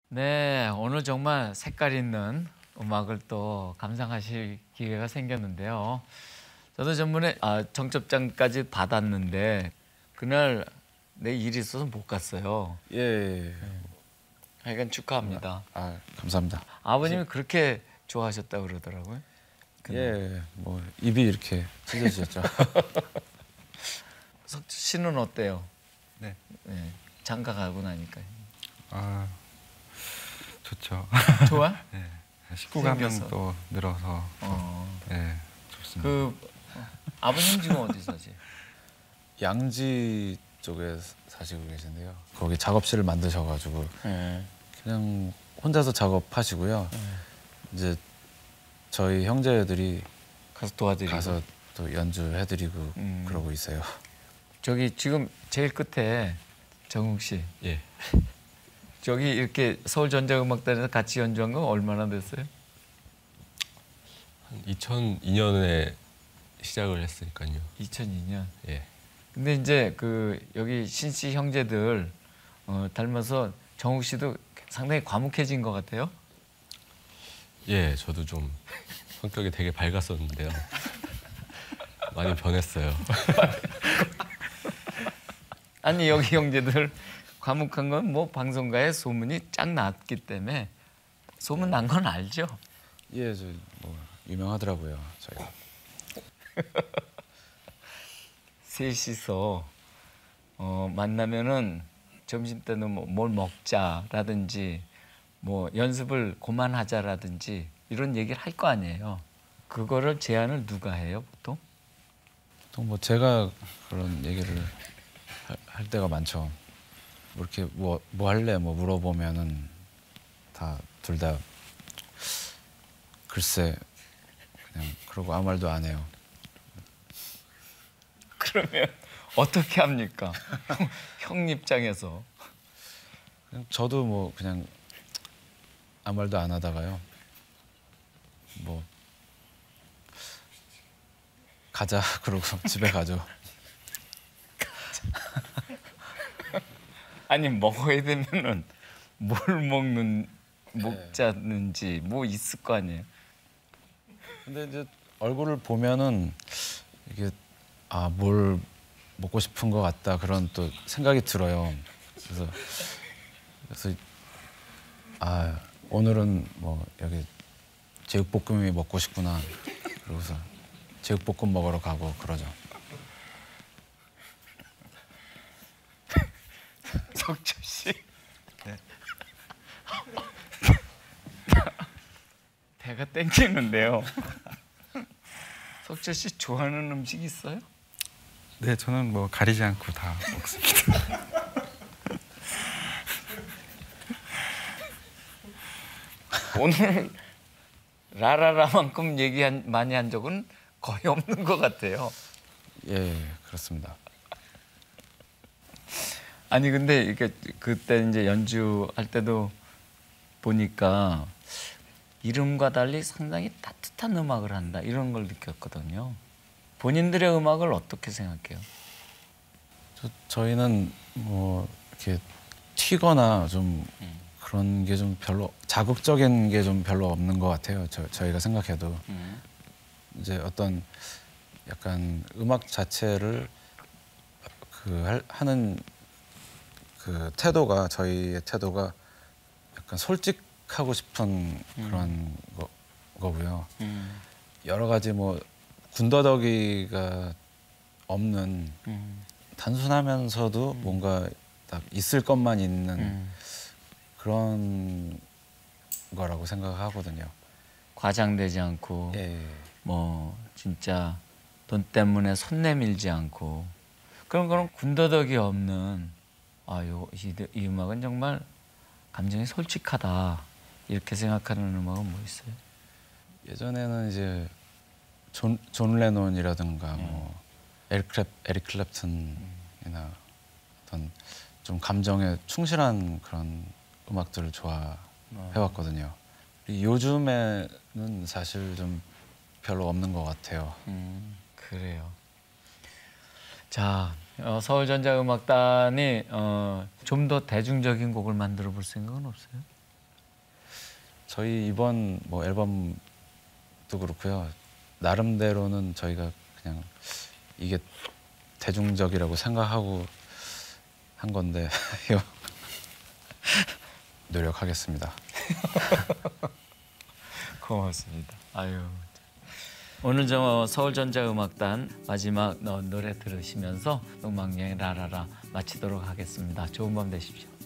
네, 오늘 정말 색깔 있는 음악을 또 감상하실 기회가 생겼는데요. 저도 전번에 청첩장까지 받았는데 그날 내 일이 있어서 못 갔어요. 예. 하여간 축하합니다. 감사합니다. 아버님이 그렇게 좋아하셨다고 그러더라고요. 예, 뭐 입이 이렇게 찢어지셨죠. 석주 씨는 어때요? 네. 네, 장가 가고 나니까. 좋죠. 좋아? 네. 식구가 한 명 생겨서. 또 늘어서 네, 좋습니다. 아버님 지금 어디 사세요? 양지 쪽에 사시고 계신데요. 거기 작업실을 만드셔가지고 그냥 혼자서 작업하시고요. 이제 저희 형제들이 가서 도와드리고. 가서 또 연주해드리고 그러고 있어요. 저기 지금 제일 끝에 정욱 씨. 예. 저기 이렇게 서울전자음악단에서 같이 연주한 건 얼마나 됐어요? 2002년에 시작을 했으니까요. 2002년. 예. 근데 이제 여기 신씨 형제들 닮아서 정욱 씨도 상당히 과묵해진 것 같아요. 예, 저도 좀 성격이 되게 밝았었는데요. 많이 변했어요. 아니 여기 형제들 과묵한 건 뭐 방송가에 소문이 쫙 났기 때문에 소문 난 건 알죠? 예, 저 뭐 유명하더라고요. 저희가. 셋이서 만나면은 점심 때는 뭐 뭘 먹자라든지 뭐 연습을 그만하자라든지 이런 얘기를 할 거 아니에요. 그거를 제안을 누가 해요, 보통? 보통 뭐 제가 그런 얘기를 할 때가 많죠. 뭐 이렇게 뭐 할래 뭐 물어보면은 다 둘 다 글쎄 그냥 그러고 아무 말도 안 해요. 그러면 어떻게 합니까? 형 입장에서. 그냥 저도 뭐 그냥 아무 말도 안 하다가요. 뭐 가자 그러고 집에 가죠. 아니 먹어야 되면은 뭘 먹자는지 뭐 있을 거 아니에요. 근데 이제 얼굴을 보면은 이게 뭘 먹고 싶은 것 같다 그런 또 생각이 들어요. 그래서 오늘은 뭐 여기 제육볶음이 먹고 싶구나. 그러고서 제육볶음 먹으러 가고 그러죠. 석철 씨. 네. 배가 땡기는데요. 석철 씨 좋아하는 음식 있어요? 네, 저는 뭐 가리지 않고 다 먹습니다. 오늘 라라라만큼 많이 한 적은 거의 없는 것 같아요. 예, 그렇습니다. 아니 근데 이렇게 그때 이제 연주할 때도 보니까 이름과 달리 상당히 따뜻한 음악을 한다 이런 걸 느꼈거든요. 본인들의 음악을 어떻게 생각해요? 저희는 뭐 이렇게 튀거나 좀 그런 게 좀 별로 자극적인 게 좀 별로 없는 것 같아요. 저희가 생각해도 이제 어떤 약간 음악 자체를 하는 그 태도가 저희의 태도가 약간 솔직하고 싶은 그런 거고요. 여러 가지 뭐 군더더기가 없는 단순하면서도 뭔가 딱 있을 것만 있는 그런 거라고 생각하거든요. 과장되지 않고 예. 뭐 진짜 돈 때문에 손 내밀지 않고 그런 군더더기 없는 이 음악은 정말 감정이 솔직하다 이렇게 생각하는 음악은 뭐 있어요? 예전에는 이제 존 레논이라든가 뭐 에릭 클랩튼이나 어떤 좀 감정에 충실한 그런 음악들을 좋아해왔거든요. 요즘에는 사실 좀 별로 없는 것 같아요. 그래요. 자, 서울전자음악단이 좀 더 대중적인 곡을 만들어 볼 생각은 없어요? 저희 이번 뭐 앨범도 그렇고요. 나름대로는 저희가 그냥 이게 대중적이라고 생각하고 한 건데 노력하겠습니다. 고맙습니다. 아유. 오늘 저 서울전자음악단 마지막 노래 들으시면서 음악여행 라라라 마치도록 하겠습니다. 좋은 밤 되십시오.